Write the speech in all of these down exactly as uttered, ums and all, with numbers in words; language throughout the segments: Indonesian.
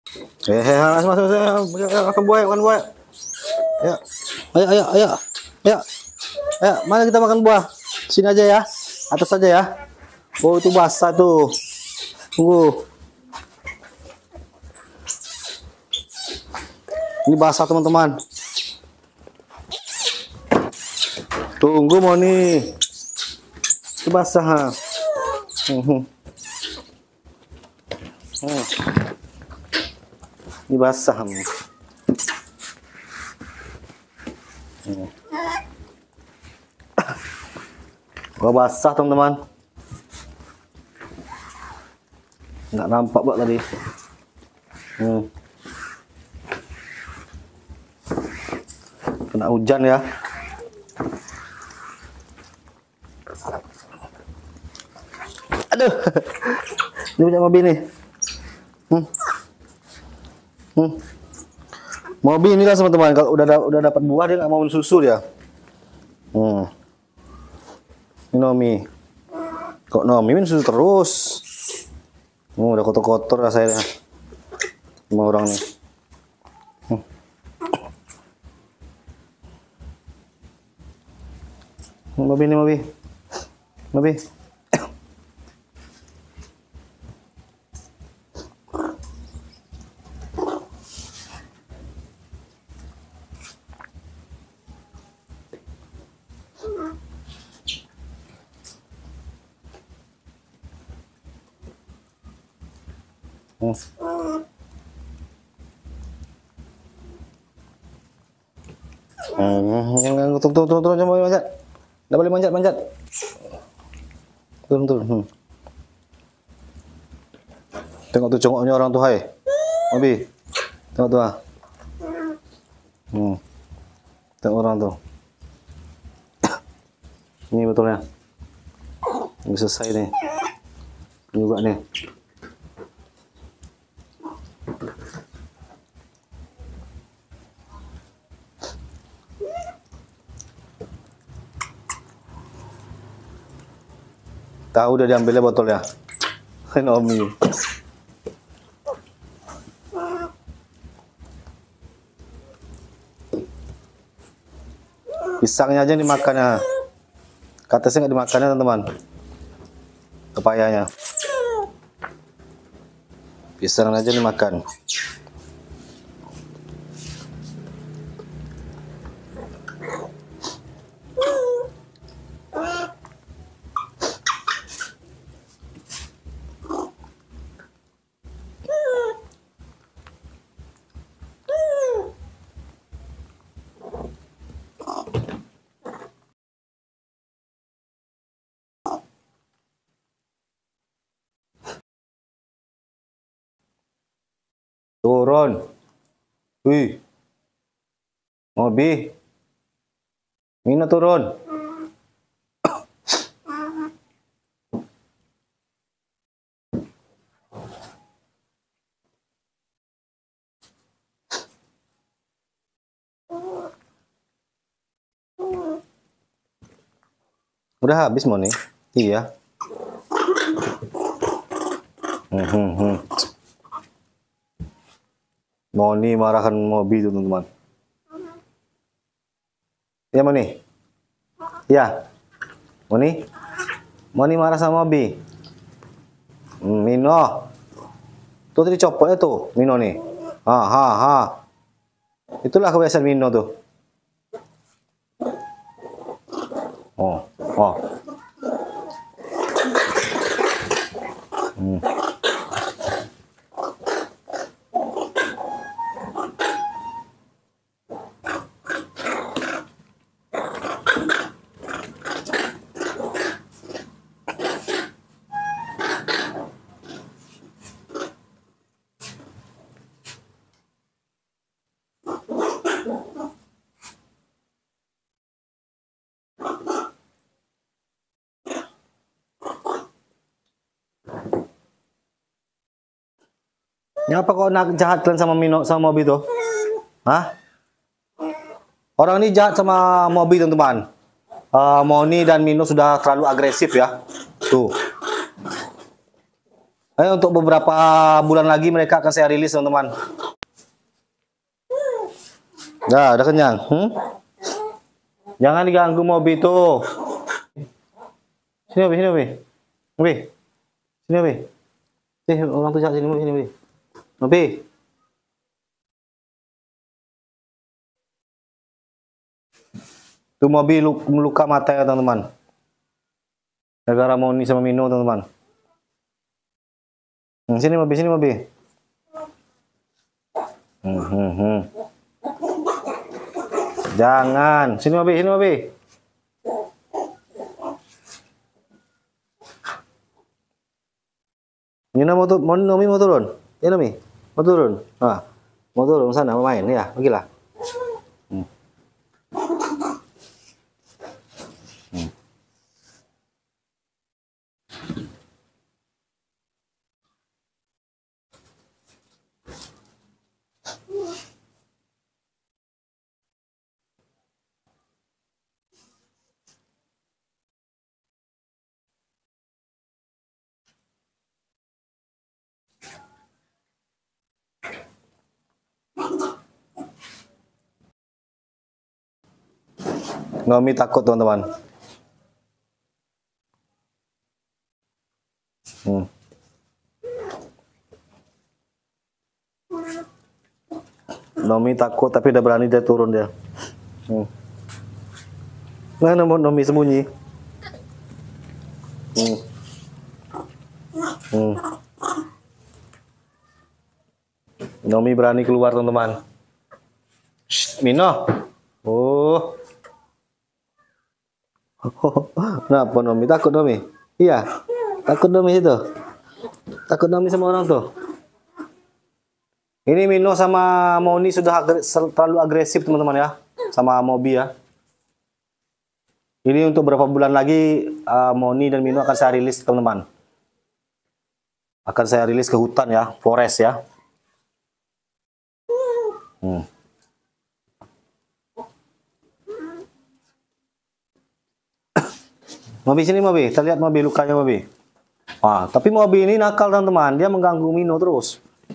Eh, masuk, masuk, masuk, ayo, makan buah, makan buah. Ayo, ayo, ayo, ayo, ayo, ayo, mana kita makan buah? Sini aja ya, atas aja ya. Oh, itu basah tuh. Tunggu. Ini basah teman-teman. Tunggu mau nih. Itu basah. Ha. Hmm. Hmm. Ini basah. Hmm. Gak basah teman-teman. Nggak nampak buat tadi. Hmm. Kena hujan ya. Aduh. Ini punya mobil nih. Hmm. Hmm. Mobil ini lah teman-teman. Kalau udah udah dapat buah dia nggak mau susu ya. Hmm. Ini Nomi. Kok Nomi minum susu terus? Oh, udah kotor-kotor rasanya sama orang nih. Hmm. Mobil nih mobil. Mobil. Hmm. Hmm, jangan turun turun turun turun, jangan boleh manjat. Enggak boleh manjat manjat. Turun turun. Hmm. Tengok tuh congoknya orang tuh, hai. Mobi. Tengok tuh ah. Hmm. Tengok orang tuh. Ini betulnya. Ini selesai nih. Ini juga nih. Tahu udah diambilnya botolnya. Nomi. Pisangnya aja dimakannya. Katanya nggak dimakannya teman-teman. Kepayanya. Pisang aja dimakan. Turun. Wih. Mobi. Mina turun. Udah habis mau nih. Iya. Hmm, hmm, hmm. Moni marahkan Mobi tuh teman-teman. Ya Moni. Ya. Moni. Moni marah sama Mobi. Hmm, Mino. Tuh tadi copotnya tuh Mino nih. Ha ha ha. Itulah kebiasaan Mino tuh. Oh, oh. Hmm. Ngapa kok nak jahat kalian sama Mino sama Mobi tuh? Hah? Orang ini jahat sama Mobi teman-teman. Uh, Moni dan Mino sudah terlalu agresif ya. Tuh. Eh, untuk beberapa bulan lagi mereka akan saya rilis teman-teman. Nah, udah kenyang. Hmm? Jangan diganggu Mobi tuh. Sini Mobi, sini Mobi. Mobi. Sini Mobi. Sini orang tuh sini Mobi, sini Mobi. Mobi. Tuh Mobi luka mata ya teman-teman. Gara-gara Moni sama Mino teman-teman. Hmm, sini Mobi, sini Mobi. Hmm, hmm, hmm. Jangan. Sini Mobi, sini Mobi. Nina mau tuh, mau Nomi mau turun. Ya Nomi, mau turun. Ah, mau turun sana mau main ya, pergilah. Hmm. Hmm. Nomi takut teman-teman. Hmm. Nomi takut tapi udah berani dia turun dia. Hmm. Mana mau Nomi sembunyi? Hmm. Hmm. Nomi berani keluar teman-teman. Mino. Oh. Kenapa Nomi takut Nomi? Iya. Takut Nomi itu. Takut Nomi sama orang tuh. Ini Mino sama Moni sudah agre terlalu agresif teman-teman ya, sama Mobi ya. Ini untuk berapa bulan lagi uh, Moni dan Mino akan saya rilis teman-teman. Akan saya rilis ke hutan ya, forest ya. Hmm. Mobi sini Mobi, kita lihat Mobi lukanya Mobi. Ah, tapi Mobi ini nakal teman-teman, dia mengganggu Mino terus.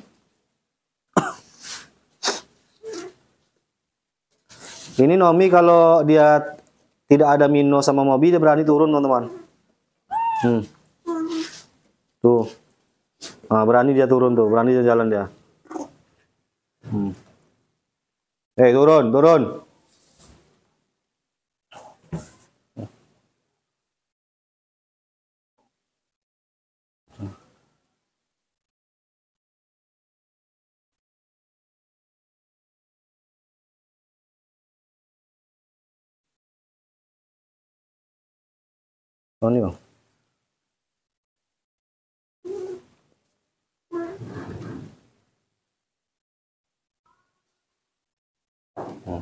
Ini Nomi kalau dia tidak ada Mino sama Mobi dia berani turun teman-teman. Hmm. Tuh. Nah, berani dia turun tuh, berani dia jalan dia. Hmm. Eh, turun, turun. Oh, ini. Hmm.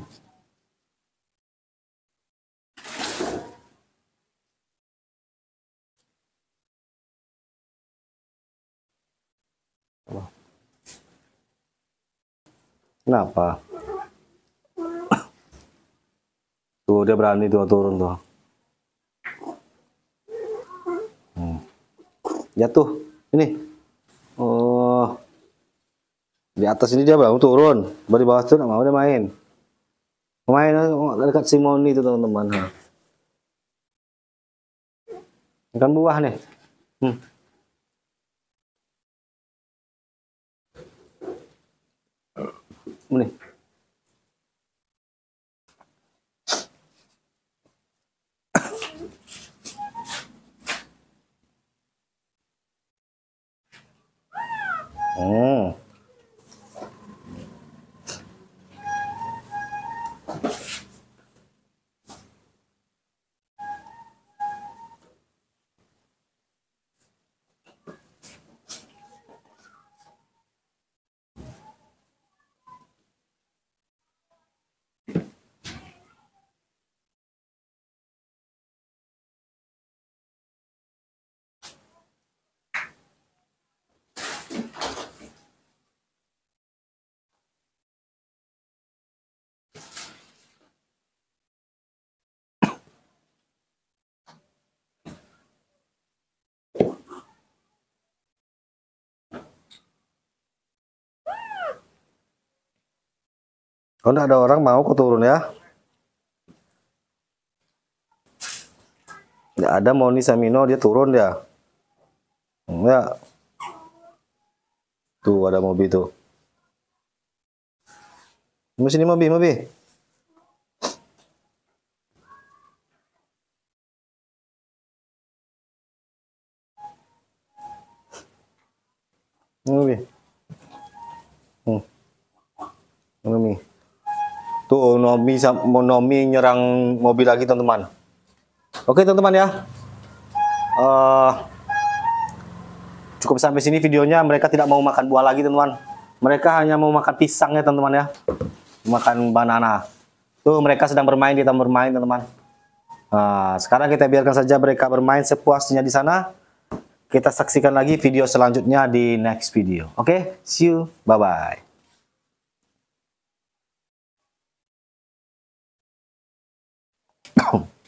Kenapa? Tuh dia berani tuh turun tuh. Hmm. Jatuh. Ini. Oh. Di atas ini dia baru turun. Baru di bawah tuh nggak mau dia main. Main dekat Simoni itu teman-teman. Ikan buah nih. Hmm. Ini. Hmm. Kalau nggak ada orang mau kau turun ya. Nggak ada Moni Samino, dia turun dia. Enggak. Tuh ada mobil tuh. Di sini mobil, mobil. Mobil. Hmm. Nomi. Tuh Nomi Nomi nyerang mobil lagi teman-teman. Oke teman-teman ya. Uh, cukup sampai sini videonya. Mereka tidak mau makan buah lagi teman-teman. Mereka hanya mau makan pisang ya teman-teman ya. Makan banana. Tuh mereka sedang bermain, kita bermain teman-teman. Nah, sekarang kita biarkan saja mereka bermain sepuasnya di sana. Kita saksikan lagi video selanjutnya di next video. Oke, see you, bye-bye.